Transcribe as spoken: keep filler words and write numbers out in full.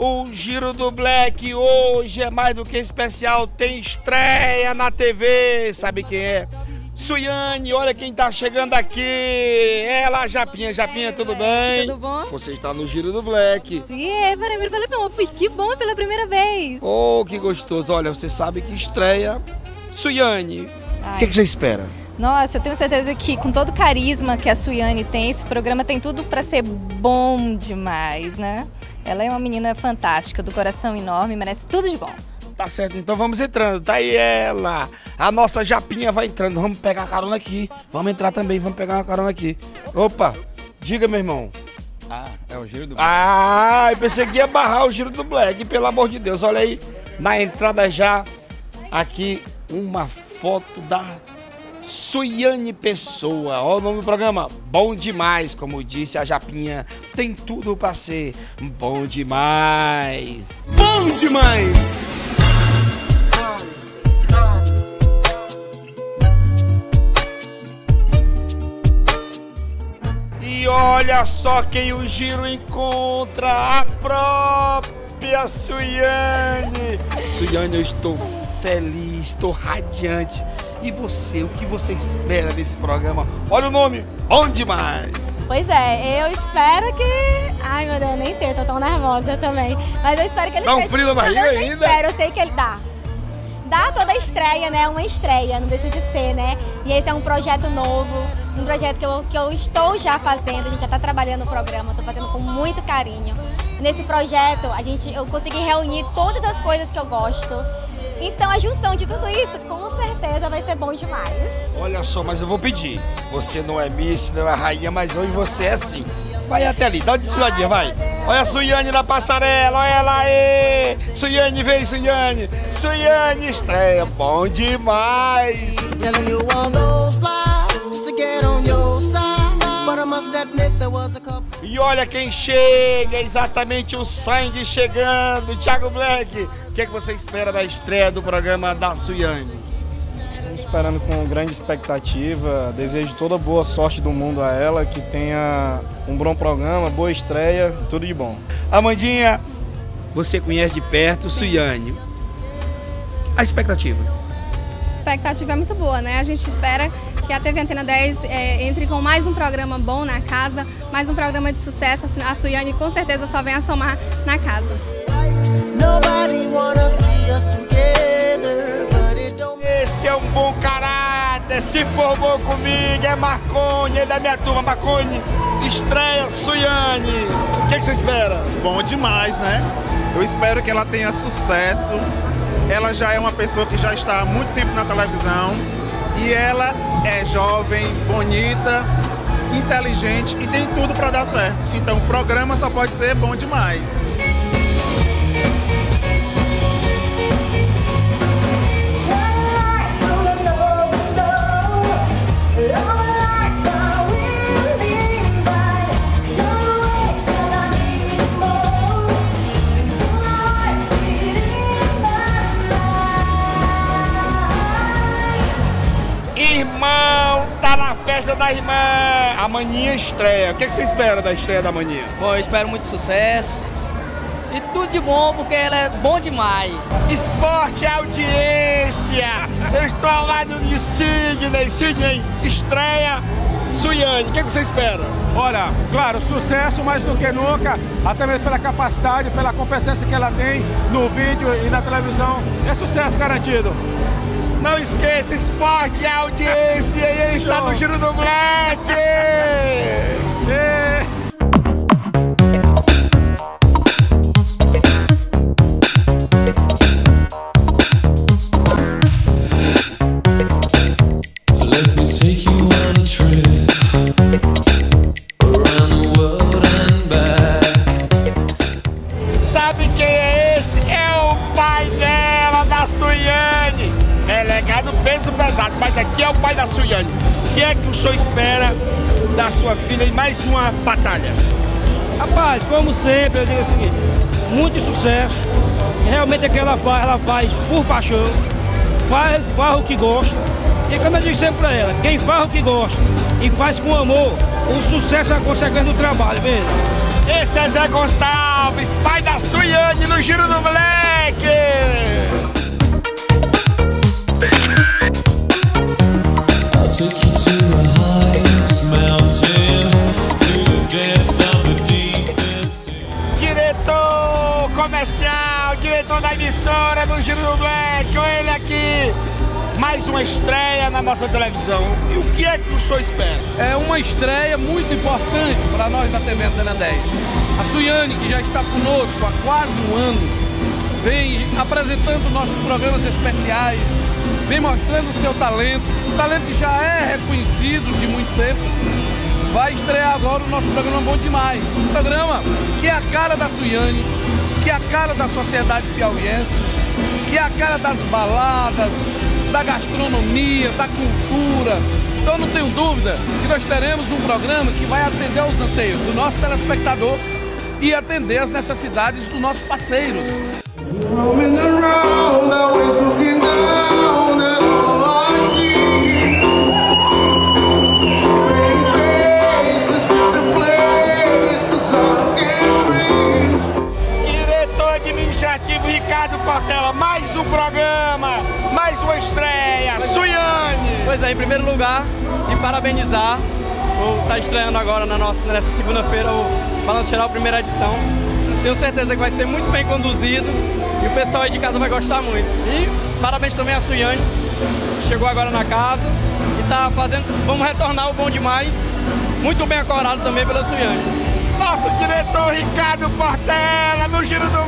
O Giro do Black hoje é mais do que especial, tem estreia na T V, sabe quem é? Suiane, olha quem tá chegando aqui, ela, a Japinha. Japinha, tudo bem? Tudo bom? Você está no Giro do Black. É, peraí, peraí, que bom pela primeira vez. Oh, que gostoso, olha, você sabe que estreia Suiane, o que, que você espera? Nossa, eu tenho certeza que com todo o carisma que a Suiane tem, esse programa tem tudo para ser bom demais, né? Ela é uma menina fantástica, do coração enorme, merece tudo de bom. Tá certo, então vamos entrando, tá aí ela, a nossa Japinha vai entrando, vamos pegar a carona aqui, vamos entrar também, vamos pegar uma carona aqui. Opa, diga, meu irmão. Ah, é o Giro do Black. Ah, eu pensei que ia barrar o Giro do Black, pelo amor de Deus, olha aí, na entrada já, aqui uma foto da Suiane Pessoa. Olha o nome do programa, bom demais, como disse a Japinha, tem tudo pra ser bom demais. Bom demais! E olha só quem o Giro encontra, a própria Suiane. Suiane, eu estou feliz, estou radiante. E você, o que você espera desse programa? Olha o nome, bom demais! Pois é, eu espero que... Ai, meu Deus, nem sei, eu tô tão nervosa também. Mas eu espero que ele... Dá um frio na barriga eu ainda? Eu espero, eu sei que ele dá. Dá toda a estreia, né? Uma estreia, não deixa de ser, né? E esse é um projeto novo, um projeto que eu, que eu estou já fazendo, a gente já tá trabalhando no programa, estou fazendo com muito carinho. Nesse projeto, a gente, eu consegui reunir todas as coisas que eu gosto. Então a junção de tudo isso, com certeza, vai ser bom demais. Olha só, mas eu vou pedir. Você não é Miss, não é rainha, mas hoje você é assim. Vai até ali, dá uma desfiladinha, vai. Olha a Suiane na passarela, olha ela aí. Suiane, vem, Suiane. Suiane estreia, bom demais. E olha quem chega, exatamente o sangue chegando, Thiago Black. O que é que você espera da estreia do programa da Suiane? Estamos esperando com grande expectativa, desejo toda boa sorte do mundo a ela, que tenha um bom programa, boa estreia, tudo de bom. Amandinha, você conhece de perto Suiane, a expectativa? A expectativa é muito boa, né? A gente espera que a T V Antena dez é, entre com mais um programa bom na casa, mais um programa de sucesso. A Suiane com certeza só vem a somar na casa. Esse é um bom caráter, se formou comigo, é Marconi, é da minha turma. Marconi, estreia Suiane, o que, que você espera? Bom demais, né? Eu espero que ela tenha sucesso. Ela já é uma pessoa que já está há muito tempo na televisão e ela é jovem, bonita, inteligente e tem tudo para dar certo. Então o programa só pode ser bom demais. Irmão, tá na festa da irmã. A Maninha estreia. O que, é que você espera da estreia da Maninha? Bom, eu espero muito sucesso e tudo de bom, porque ela é bom demais. Esporte e audiência. Eu estou ao lado de Sidney. Sidney, estreia Suiane. O que, é que você espera? Olha, claro, sucesso mais do que nunca, até mesmo pela capacidade, pela competência que ela tem no vídeo e na televisão. É sucesso garantido. Não esqueça, esporte e audiência, e ele está no Giro do Black! É. Sabe quem é esse? É o pai dela, da Suiane! Delegado peso pesado, mas aqui é o pai da Suiane. O que é que o senhor espera da sua filha em mais uma batalha? Rapaz, como sempre, eu digo o seguinte, muito sucesso. Realmente é que ela faz, ela faz por paixão, faz, faz o que gosta. E como eu digo sempre pra ela, quem faz o que gosta e faz com amor, o sucesso é a consequência do trabalho, mesmo. Esse é Zé Gonçalves, pai da Suiane. Suiane no Giro do Black. Diretor comercial, diretor da emissora do Giro do Black, olha ele aqui. Mais uma estreia na nossa televisão. E o que é que o senhor espera? É uma estreia muito importante para nós da T V Antena dez. A Suiane, que já está conosco há quase um ano, vem apresentando nossos programas especiais, vem mostrando o seu talento, um talento que já é reconhecido de muito tempo. Vai estrear agora o nosso programa Bom Demais, um programa que é a cara da Suiane, que é a cara da sociedade piauiense, que é a cara das baladas, da gastronomia, da cultura. Então não tenho dúvida que nós teremos um programa que vai atender aos anseios do nosso telespectador e atender às necessidades dos nossos parceiros. Diretor administrativo Ricardo Portela, mais um programa, mais uma estreia, Suiane. Pois é, em primeiro lugar, e parabenizar, o tá estreando agora na nossa, nessa segunda-feira o Balanço Geral, primeira edição. Tenho certeza que vai ser muito bem conduzido e o pessoal aí de casa vai gostar muito. E parabéns também à Suiane, que chegou agora na casa e está fazendo, vamos retornar o Bom Demais, muito bem acorado também pela Suiane. Nosso diretor Ricardo Portela no Giro do